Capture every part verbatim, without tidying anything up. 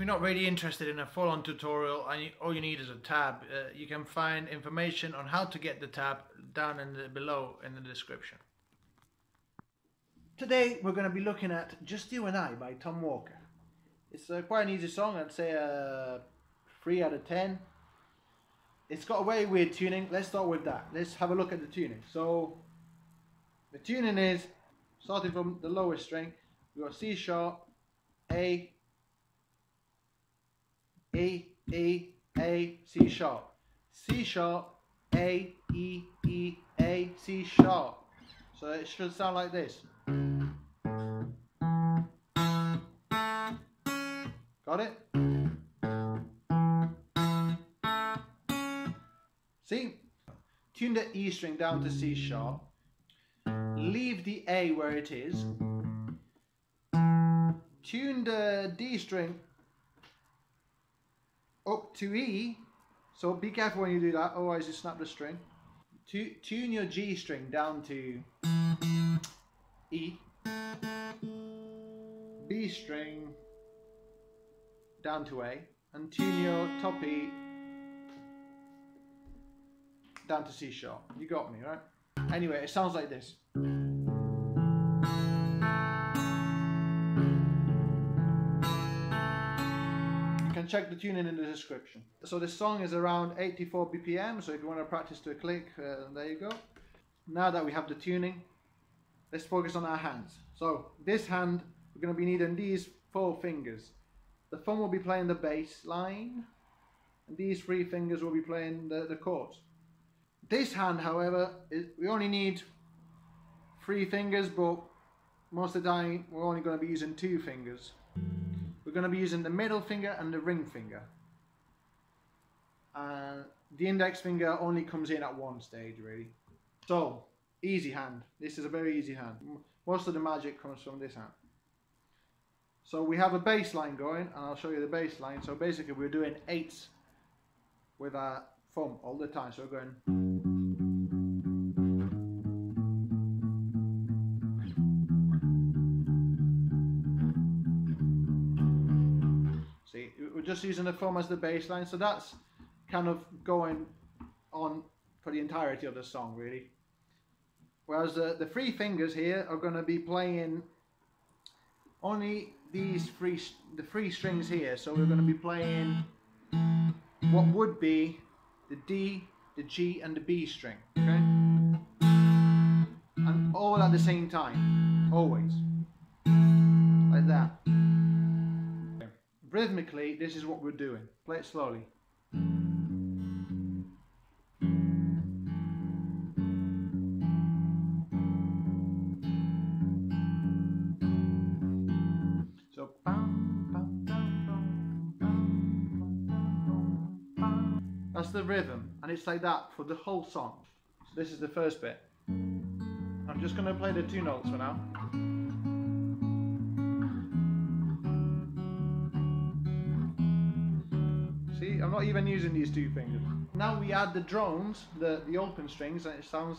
you're not really interested in a full-on tutorial and you, all you need is a tab, uh, you can find information on how to get the tab down in the, below in the description. Today we're going to be looking at Just You and I by Tom Walker. It's uh, quite an easy song, I'd say a three out of ten. It's got a very weird tuning. Let's start with that. Let's have a look at the tuning. So the tuning is, starting from the lowest string, we've got C sharp, A, E, E, A, C sharp, C sharp, A, E, E, A, C sharp. So it should sound like this. Got it? See? Tune the E string down to C sharp. Leave the A where it is. Tune the D string up to E. So be careful when you do that, otherwise you snap the string. Tune your G string down to E. B string down to A. And tune your top E down to C sharp. You got me, right? Anyway, it sounds like this. You can check the tuning in the description. So this song is around eighty-four B P M, so if you want to practice to a click, uh, there you go. Now that we have the tuning, let's focus on our hands. So this hand, we're going to be needing these four fingers. The thumb will be playing the bass line, and these three fingers will be playing the, the chords. This hand, however, is, we only need three fingers, but most of the time we're only going to be using two fingers. We're going to be using the middle finger and the ring finger. And the index finger only comes in at one stage, really. So, easy hand. This is a very easy hand. Most of the magic comes from this hand. So we have a bass line going, and I'll show you the bass line. So basically we're doing eights with our thumb all the time. So we're going. See, we're just using the thumb as the bass line. So that's kind of going on for the entirety of the song, really. Whereas the, the three fingers here are going to be playing only these three, the three strings here. So we're going to be playing what would be the D, the G and the B string, okay? And all at the same time, always, like that. Okay. Rhythmically, this is what we're doing. Play it slowly. So, that's the rhythm, and it's like that for the whole song. So this is the first bit. I'm just going to play the two notes for now. See, I'm not even using these two fingers. Now we add the drones, the, the open strings, and it sounds...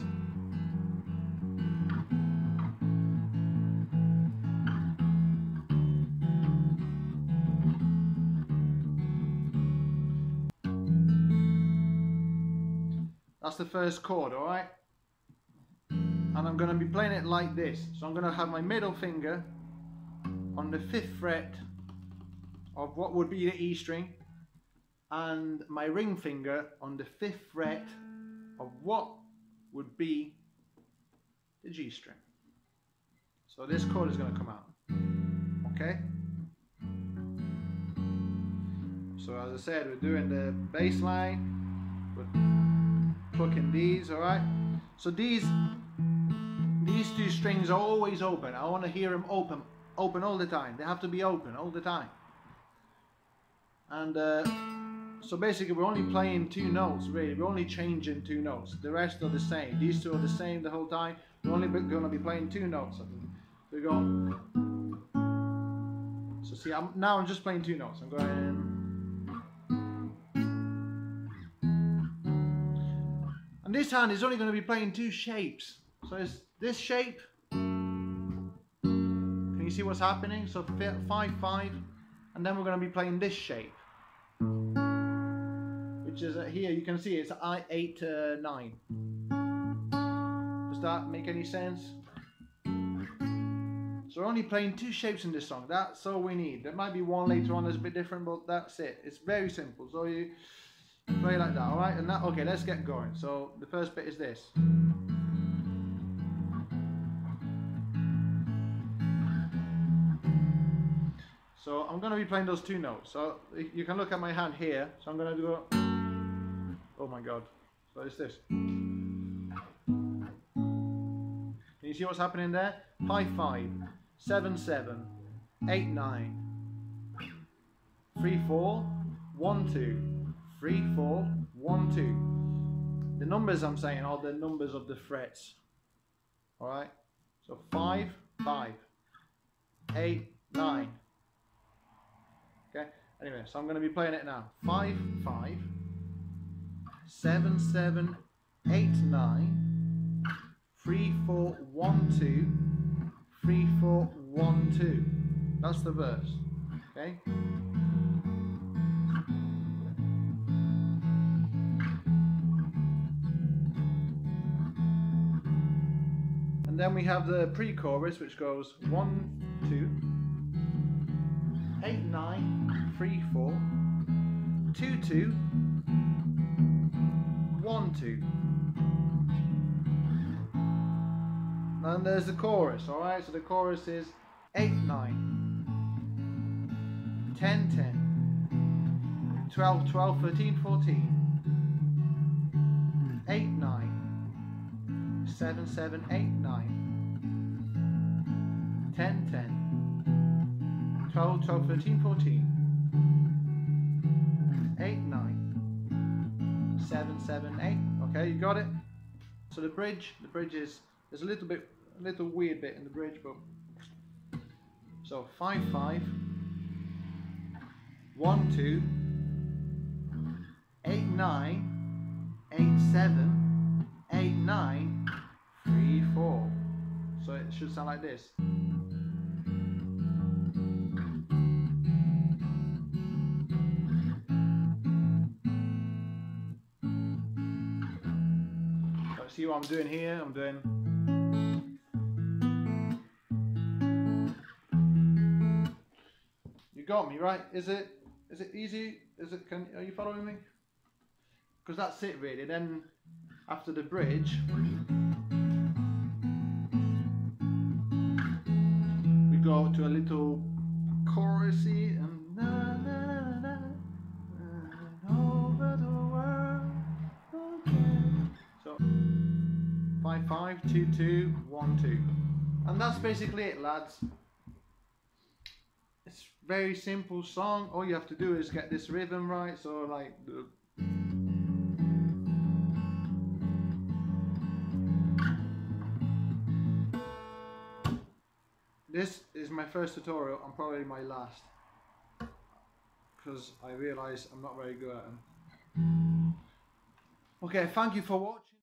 That's the first chord, alright? And I'm going to be playing it like this. So I'm going to have my middle finger on the fifth fret of what would be the E string, and my ring finger on the fifth fret of what would be the G string. So this chord is going to come out. Okay? So as I said, we're doing the bass line. We're plucking these, alright? So these these two strings are always open. I want to hear them open, open all the time. They have to be open all the time. And uh, so basically we're only playing two notes, really. We're only changing two notes. The rest are the same. These two are the same the whole time. We're only going to be playing two notes. So we're going. So see, I'm, now I'm just playing two notes. I'm going. And this hand is only going to be playing two shapes. So it's this shape. Can you see what's happening? So five five, and then we're going to be playing this shape, which is uh, here you can see it's I eight to nine. Does that make any sense? So we're only playing two shapes in this song. That's all we need. There might be one later on that's a bit different, but that's it. It's very simple. So you play like that, all right? And that, okay, let's get going. So the first bit is this. So I'm going to be playing those two notes. So you can look at my hand here. So I'm going to do a, oh my God. So it's this. Can you see what's happening there? five five, seven seven, eight nine, three four, one two, three four, one two. The numbers I'm saying are the numbers of the frets. Alright? So five, five, eight, nine. Okay? Anyway, so I'm going to be playing it now. five five, seven seven, eight nine, three four, one two, three four, one two. That's the verse. Okay? And then we have the pre-chorus, which goes one two, eight nine, three four, two two, one two. And there's the chorus, alright? So the chorus is eight nine, ten ten, twelve twelve, thirteen fourteen, eight nine, seven seven, eight nine, ten ten, twelve twelve, thirteen fourteen, eight nine, seven seven, eight. Okay, you got it? So the bridge, the bridge is, there's a little bit, a little weird bit in the bridge, but so five five, one two, eight nine, eight seven, eight nine, three four. So it should sound like this. So see what I'm doing here? I'm doing. You got me, right? Is it is it easy? Is it can are you following me? Because that's it really. Then after the bridge we go to a little chorusy and na na na na, na over the world again. So five five, two two, one two. And that's basically it, lads. It's very simple song. All you have to do is get this rhythm right. So like the this is my first tutorial and probably my last, because I realise I'm not very good at them. Okay, thank you for watching.